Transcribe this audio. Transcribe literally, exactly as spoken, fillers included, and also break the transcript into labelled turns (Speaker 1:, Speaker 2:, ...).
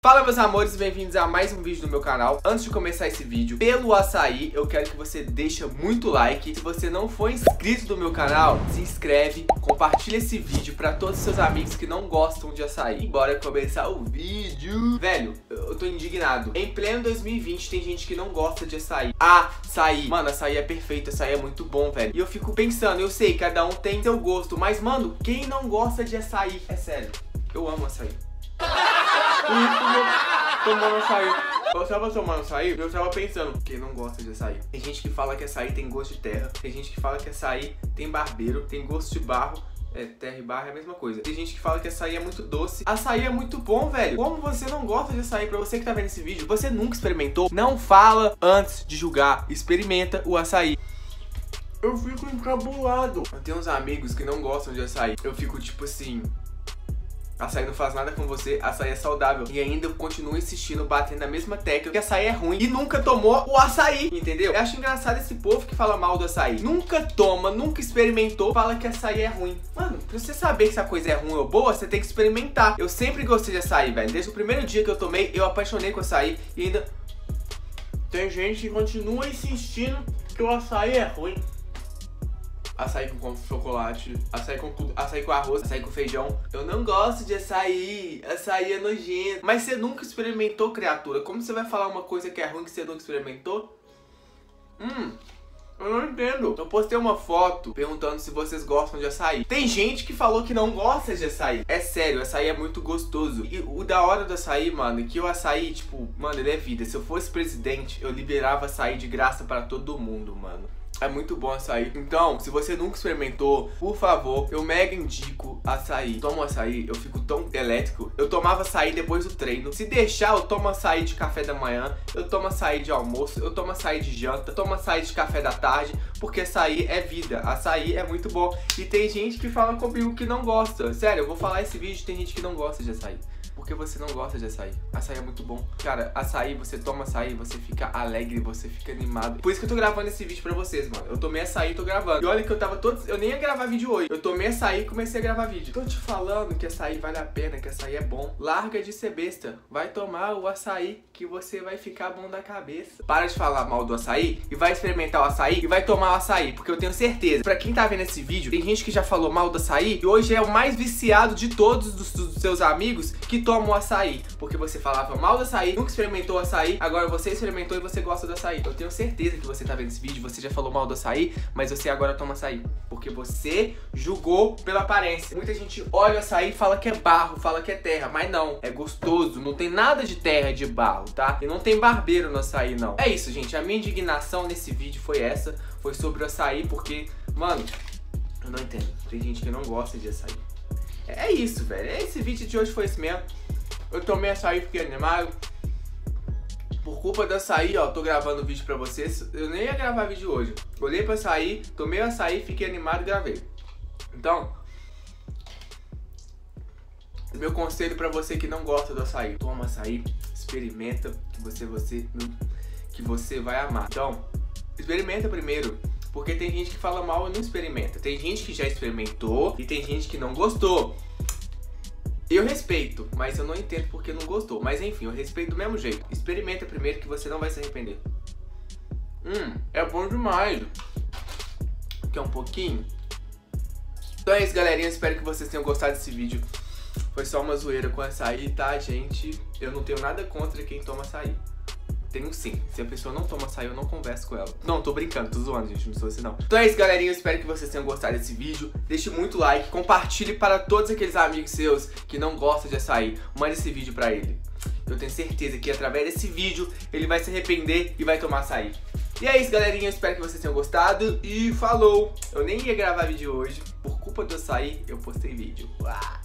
Speaker 1: Fala meus amores, bem-vindos a mais um vídeo do meu canal. Antes de começar esse vídeo, pelo açaí, eu quero que você deixe muito like. Se você não for inscrito no meu canal, se inscreve, compartilha esse vídeo pra todos os seus amigos que não gostam de açaí. Bora começar o vídeo. Velho, eu tô indignado. Em pleno dois mil e vinte tem gente que não gosta de açaí. Açaí, mano, açaí é perfeito, açaí é muito bom, velho. E eu fico pensando, eu sei, cada um tem seu gosto, mas mano, quem não gosta de açaí? É sério, eu amo açaí. Tomando açaí. Eu tava tomando açaí, eu tava pensando, quem não gosta de açaí? Tem gente que fala que açaí tem gosto de terra, tem gente que fala que açaí tem barbeiro, tem gosto de barro. É, terra e barro é a mesma coisa. Tem gente que fala que açaí é muito doce. Açaí é muito bom, velho. Como você não gosta de açaí? Pra você que tá vendo esse vídeo, você nunca experimentou? Não fala antes de julgar. Experimenta o açaí. Eu fico encabulado. Eu tenho uns amigos que não gostam de açaí. Eu fico tipo assim... Açaí não faz nada com você, açaí é saudável. E ainda eu continuo insistindo, batendo na mesma tecla que açaí é ruim e nunca tomou o açaí, entendeu? Eu acho engraçado esse povo que fala mal do açaí. Nunca toma, nunca experimentou, fala que açaí é ruim. Mano, pra você saber se a coisa é ruim ou boa, você tem que experimentar. Eu sempre gostei de açaí, velho. Desde o primeiro dia que eu tomei, eu apaixonei com açaí. E ainda tem gente que continua insistindo que o açaí é ruim. Açaí com chocolate, açaí com tudo, açaí com arroz, açaí com feijão. Eu não gosto de açaí, açaí é nojento. Mas você nunca experimentou, criatura. Como você vai falar uma coisa que é ruim que você nunca experimentou? Hum, eu não entendo. Eu postei uma foto perguntando se vocês gostam de açaí. Tem gente que falou que não gosta de açaí. É sério, açaí é muito gostoso. E o da hora do açaí, mano, é que o açaí, tipo, mano, ele é vida. Se eu fosse presidente, eu liberava açaí de graça pra todo mundo, mano. É muito bom açaí. Então, se você nunca experimentou, por favor, eu mega indico açaí. Tomo açaí, eu fico tão elétrico. Eu tomava açaí depois do treino. Se deixar, eu tomo açaí de café da manhã. Eu tomo açaí de almoço. Eu tomo açaí de janta. Eu tomo açaí de café da tarde. Porque açaí é vida. Açaí é muito bom. E tem gente que fala comigo que não gosta. Sério, eu vou falar esse vídeo, tem gente que não gosta de açaí. Porque você não gosta de açaí. Açaí é muito bom. Cara, açaí, você toma açaí, você fica alegre, você fica animado. Por isso que eu tô gravando esse vídeo pra vocês, mano. Eu tomei açaí e tô gravando. E olha que eu tava todo... Eu nem ia gravar vídeo hoje. Eu tomei açaí e comecei a gravar vídeo. Tô te falando que açaí vale a pena, que açaí é bom. Larga de ser besta. Vai tomar o açaí que você vai ficar bom da cabeça. Para de falar mal do açaí e vai experimentar o açaí e vai tomar o açaí. Porque eu tenho certeza, pra quem tá vendo esse vídeo, tem gente que já falou mal do açaí e hoje é o mais viciado de todos dos, dos seus amigos que toma o açaí, porque você falava mal do açaí, nunca experimentou o açaí, agora você experimentou e você gosta do açaí. Eu tenho certeza que você tá vendo esse vídeo, você já falou mal do açaí, mas você agora toma açaí, porque você julgou pela aparência. Muita gente olha o açaí e fala que é barro, fala que é terra, mas não, é gostoso, não tem nada de terra e de barro, tá? E não tem barbeiro no açaí, não. É isso, gente, a minha indignação nesse vídeo foi essa, foi sobre o açaí, porque, mano, eu não entendo, tem gente que não gosta de açaí. É isso, velho, esse vídeo de hoje foi esse mesmo. Eu tomei açaí, fiquei animado. Por culpa do açaí, ó, tô gravando vídeo pra vocês. Eu nem ia gravar vídeo hoje. Olhei pra açaí, tomei o açaí, fiquei animado e gravei. Então, meu conselho pra você que não gosta do açaí: toma açaí, experimenta, que você, você, que você vai amar. Então, experimenta primeiro. Porque tem gente que fala mal e não experimenta. Tem gente que já experimentou e tem gente que não gostou. Eu respeito, mas eu não entendo porque não gostou. Mas enfim, eu respeito do mesmo jeito. Experimenta primeiro que você não vai se arrepender. Hum, é bom demais. Quer um pouquinho? Então é isso, galerinha. Espero que vocês tenham gostado desse vídeo. Foi só uma zoeira com açaí, tá, gente? Eu não tenho nada contra quem toma açaí. Tenho sim. Se a pessoa não toma açaí, eu não converso com ela. Não, tô brincando, tô zoando, gente. Não sou assim, não. Então é isso, galerinha. Eu espero que vocês tenham gostado desse vídeo. Deixe muito like, compartilhe para todos aqueles amigos seus que não gostam de açaí. Mande esse vídeo pra ele. Eu tenho certeza que através desse vídeo ele vai se arrepender e vai tomar açaí. E é isso, galerinha. Eu espero que vocês tenham gostado. E falou! Eu nem ia gravar vídeo hoje. Por culpa do açaí, eu postei vídeo. Uau.